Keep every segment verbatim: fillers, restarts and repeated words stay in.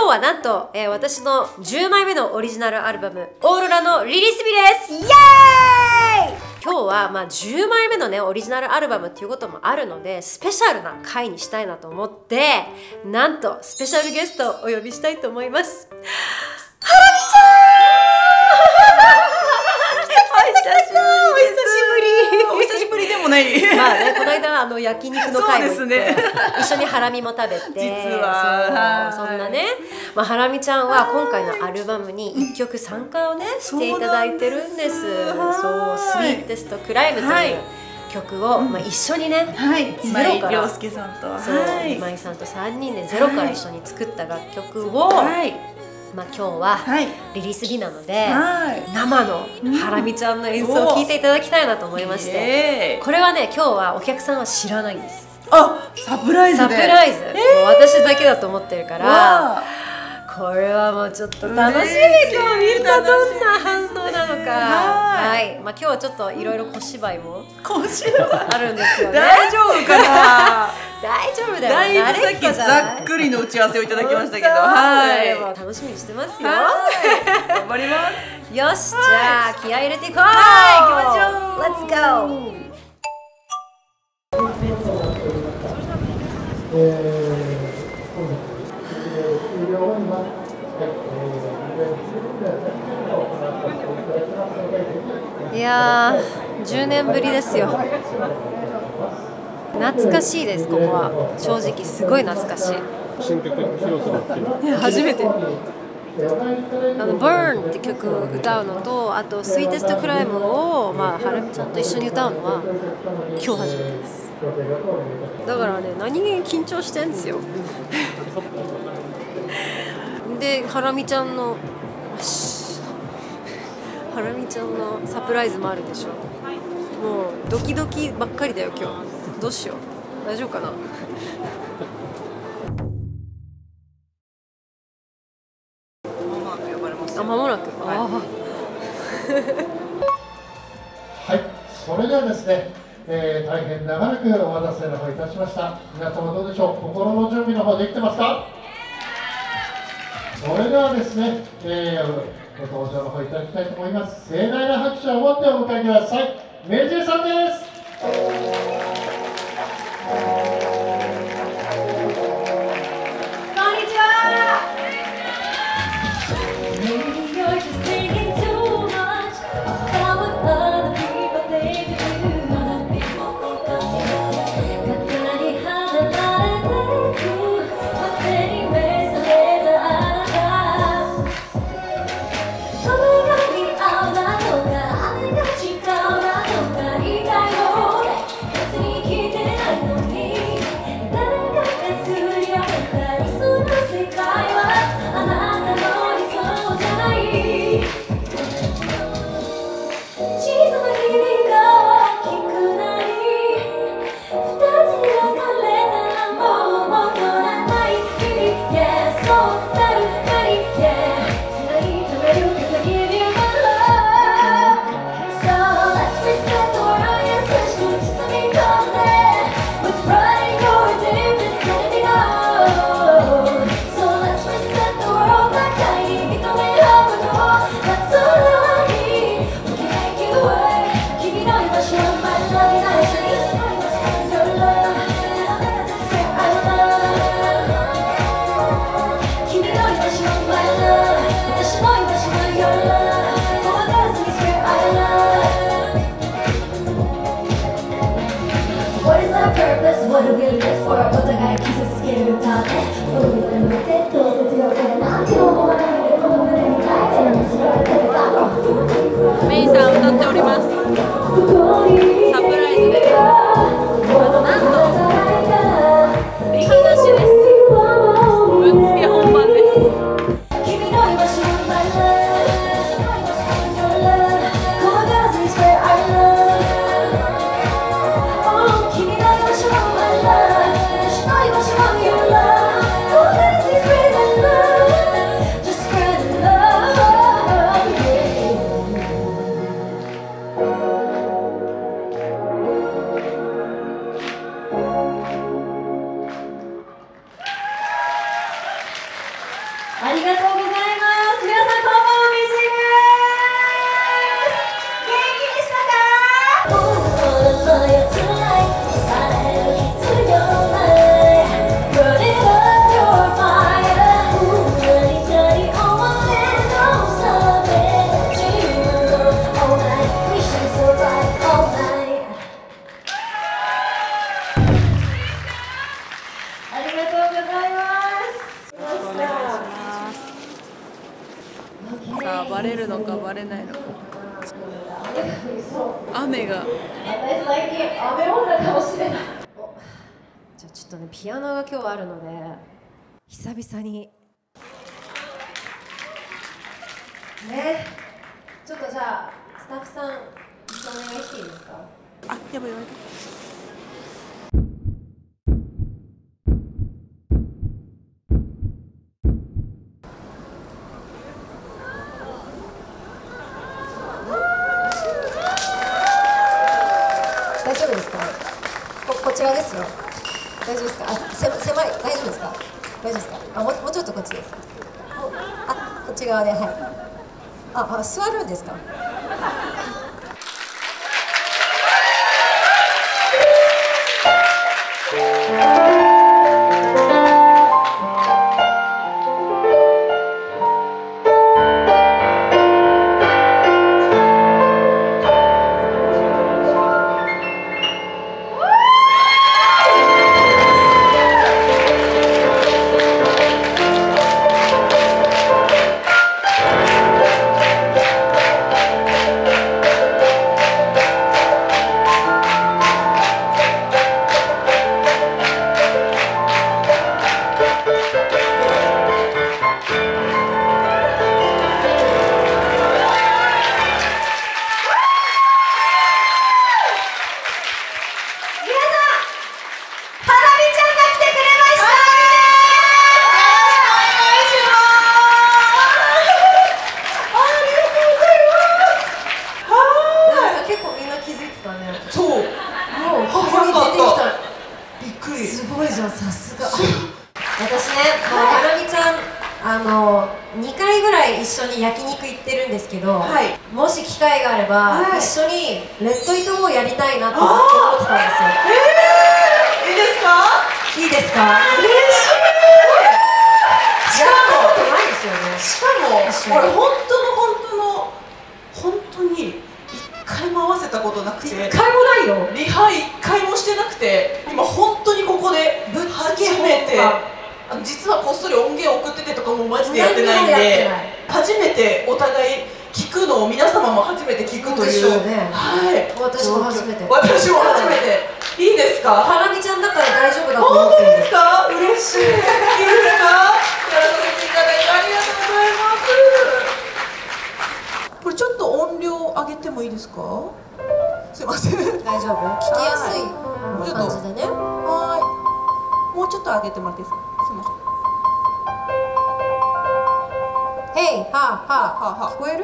日はなんと、えー、私のじゅうまいめのオリジナルアルバム「オーロラ」のリリース日です。イエーイ。今日はまあじゅうまいめのねオリジナルアルバムっていうこともあるので、スペシャルな回にしたいなと思って、なんとスペシャルゲストをお呼びしたいと思います。ハラミちゃんお久しぶりでもない。 まあね、この間あの焼肉の会も行って、 ね、 一緒にハラミも食べて、 実はそうそんなね、まあ、ハラミちゃんは今回のアルバムにいっきょく参加をねしていただいてるんです。そう「スイーテストクライム」という曲を、まあ、一緒にね、 はい、 ゼロから涼介さんとそう、今井さんとさんにんでゼロから一緒に作った楽曲を、はいまあ、今日はリリース日なので、はい、生のハラミちゃんの演奏を聴いていただきたいなと思いまして、これはね今日はお客さんは知らないんです。 あ、サプライズでサプライズ、えー、もう私だけだと思ってるから、これはもうちょっと楽しみ。今日みんなどんな反応なのか。はい、まあ今日はちょっといろいろ小芝居も小芝居あるんですよね。 大丈夫かな。 大丈夫だよ。 だいぶさっきざっくりの打ち合わせをいただきましたけど、はい。 楽しみにしてますよ。 頑張ります。 よし、じゃあ気合い入れていこう。 はい、行きましょう。 Let's go。いやー、じゅうねんぶりですよ。懐かしいです。ここは正直すごい懐かしい。 新曲披露するっていう初めて。あの「Burn」って曲を歌うのと、あと「スイーテストクライム」を、まあ、ハラミちゃんと一緒に歌うのは今日初めてです。だからね、何気に緊張してんですよ。でハラミちゃんのハラミちゃんのサプライズもあるでしょ。もうドキドキばっかりだよ今日。どうしよう、大丈夫かな。あ、間もなく。ああ。 はい、それではですね、えー、大変長らくお待たせの方いたしました。皆様どうでしょう。心の準備の方できてますか。それではですね、えー、ご登場の方いただきたいと思います。盛大な拍手を持ってお迎えください。メイジェイさんです。 メイさん歌っております。サプライズで、なんとリハなしです。ぶっつけ本番です。Oh バレるのかバレないのか。雨が。 私最近雨女かもしれない。じゃあちょっとねピアノが今日あるので久々にね。ちょっとじゃあスタッフさん一緒にお願いしていいですか。 あ、やばいやばい。 大丈夫ですか。ここちらですよ。大丈夫ですか。あ、せ狭い。大丈夫ですか。大丈夫ですか。あ、もうもうちょっとこっちです。あ、こっち側で、はい。あ、あ、座るんですか。さすが。私ね、もうハラミちゃん、あのにかいぐらい一緒に焼肉行ってるんですけど、はい、もし機会があれば、はい、一緒にレッドイトをやりたいなってずっと思ってたんですよ。 えー、いいですか？ いいですか？嬉しい。やったことないですよね。 しかもこれ本当の本当の本当に一回も合わせたことなくて、 一回もないよ。 リハ一回もしてなくて、今本当にここで初めて、あの実はこっそり音源送っててとかもマジでやってないんで、初めてお互い聞くのを皆様も初めて聞くという。 ね、 はい。 私も初めて。 私も初めて。いいですか？ ハラミちゃんだから大丈夫だと思ってる。 本当ですか？嬉しい。いいですか？やらさせていただいてありがとうございます。これちょっと音量上げてもいいですか？すいません。 大丈夫？聞きやすい感じでね。 はい。もうちょっと上げてもらっていいですか？すいません。 ヘイ、はあはあ、聞こえる？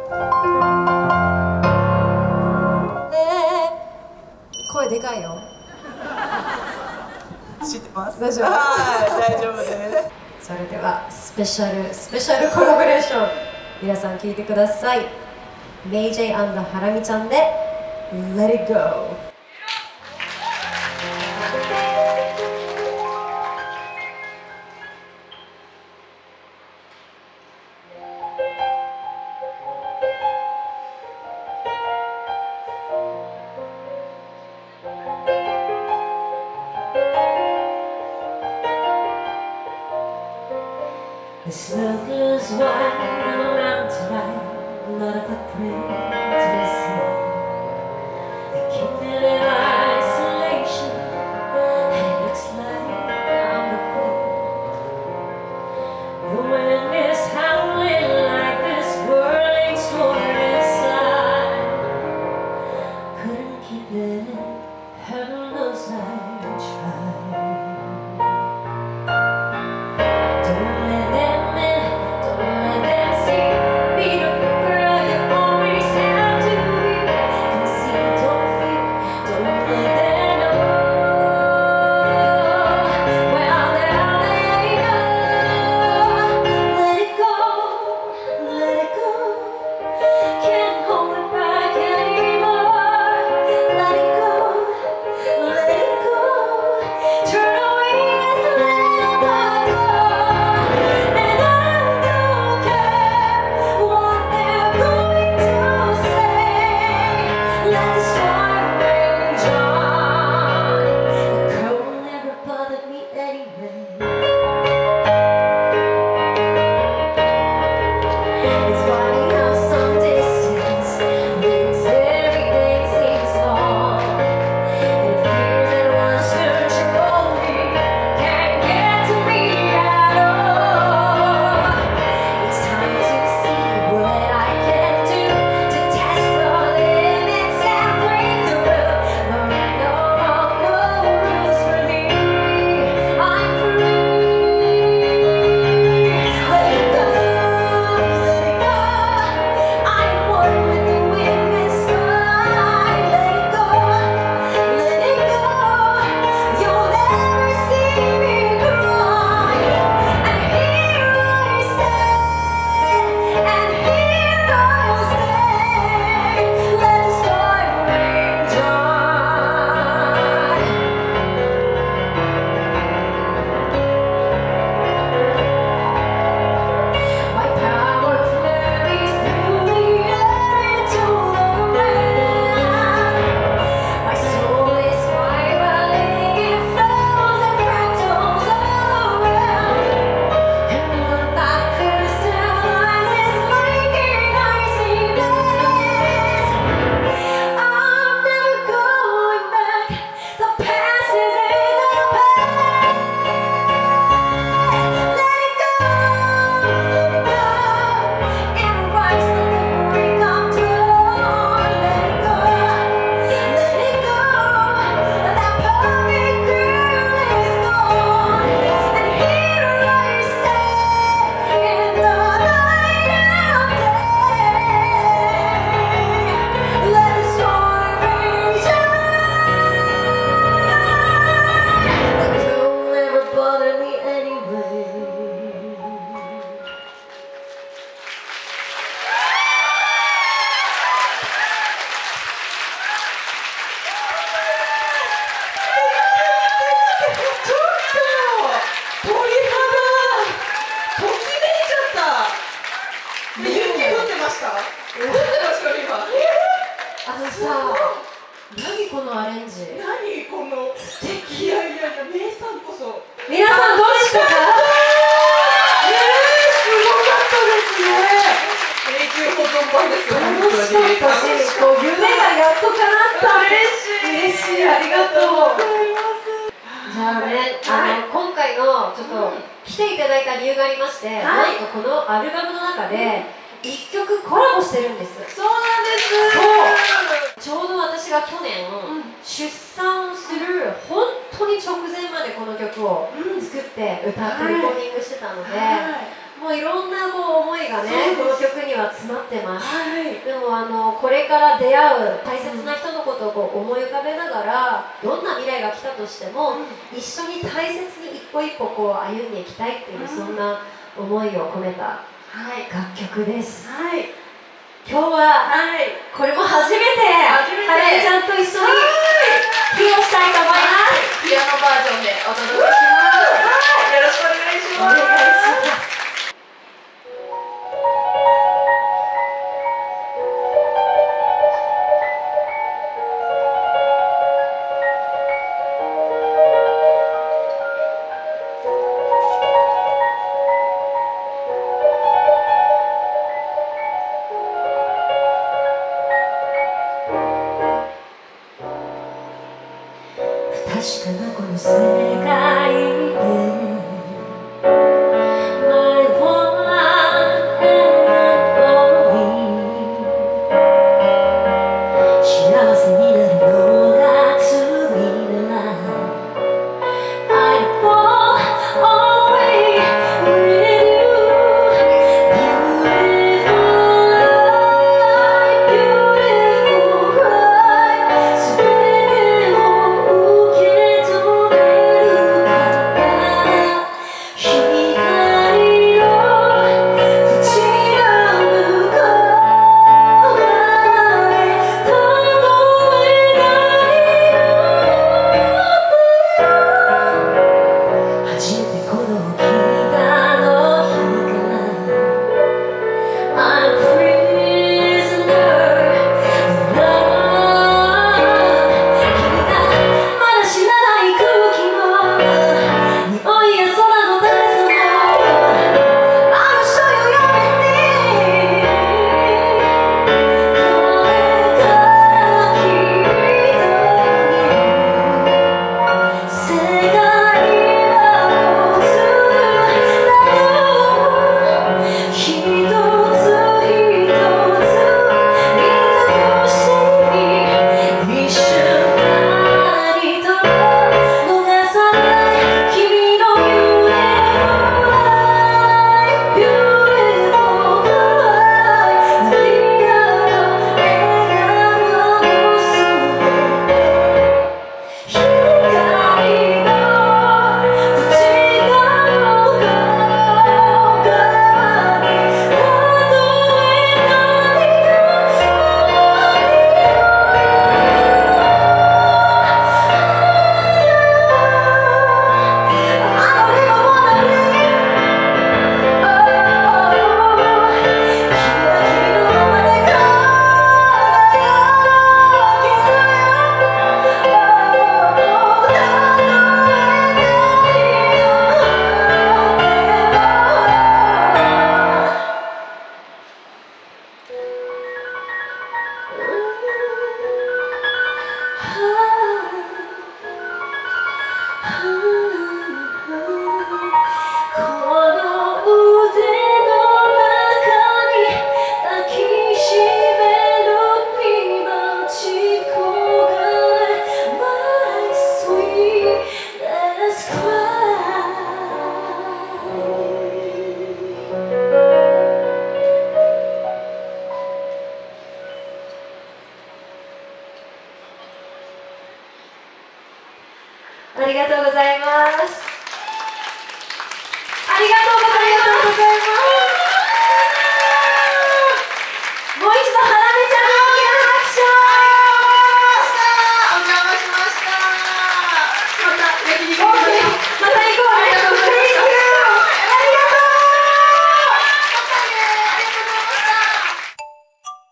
声でかいよ。 知ってます。 大丈夫。 はい、大丈夫です。 それではスペシャルスペシャルコラボレーション、皆さん聞いてください。メイジェイ&ハラミちゃんで Let It Go。This look is white on a mountain high, not a footprint to be seen. They keep it in isolation, and it looks like I'm the queen. The wind is howling like this whirling storm inside. Couldn't keep it in, heaven knows I tried. It's funny. 怒ってますよ今。 あのさ、何このアレンジ。 何この素敵。いやいやいや、メイさんこそ。 皆さんどうでしたか？ えー、すごかったですね。永久保存版ですよ。 楽しかったし、こう夢がやっと叶った。 嬉しい。 嬉しい、ありがとう。 じじゃあね、あの今回のちょっと来ていただいた理由がありまして、なんとこのアルバムの中でいっきょくコラボしてるんです。 そうなんです。 そう。ちょうど私が去年、出産する本当に直前までこの曲を作って歌ってレコーディングしてたので、もういろんなこう思いがね、この曲には詰まってます。でもあのこれから出会う大切な人のことをこう思い浮かべながら、どんな未来が来たとしても、一緒に大切に一歩一歩こう歩んでいきたいっていう、そんな思いを込めた楽曲です。はい、今日は、はい、これも初めてはるみちゃんと一緒に披露したいと思います。 ピアノバージョンでお届けします。よろしくお願いします。お願いします。 確かなこの世界でありがとうございます。ありがとうございます。もう一度はらめちゃんに大きな拍手を。 お邪魔しました。また焼肉行きましょう。 また行こうね。 ありがとうございました。 ありがとう。 またね。ありがとうございました。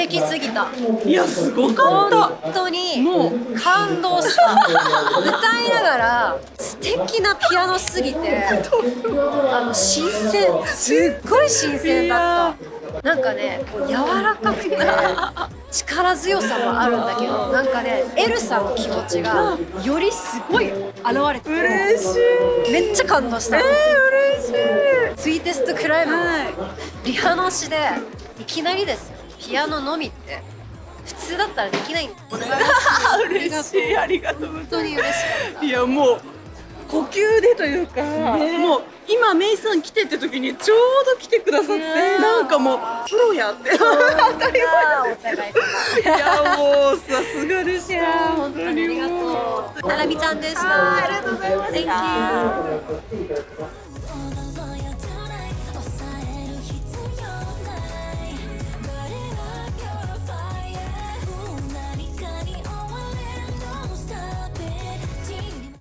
敵すぎた。 いやすごかった。 本当にもう感動した。歌いながら素敵なピアノすぎて、あの新鮮、すっごい新鮮だった。なんかね、こう柔らかくて力強さもあるんだけど、なんかね、エルサの気持ちがよりすごい現れてて、 嬉しい。 めっちゃ感動した。 えー、嬉しい。 ツイテストクライブ、 はい、 リハのしでいきなりですよ、ピアノのみって普通だったらできないんです。 嬉しい、ありがとうございます。 本当に嬉しかった。 いやもう呼吸でというか、ね、もう今メイさん来てって時にちょうど来てくださって、なんかもうプロやって当たり前です。いやもうさすがでした。 本当にありがとう。ななみちゃんでした。 ありがとうございました。 Thank you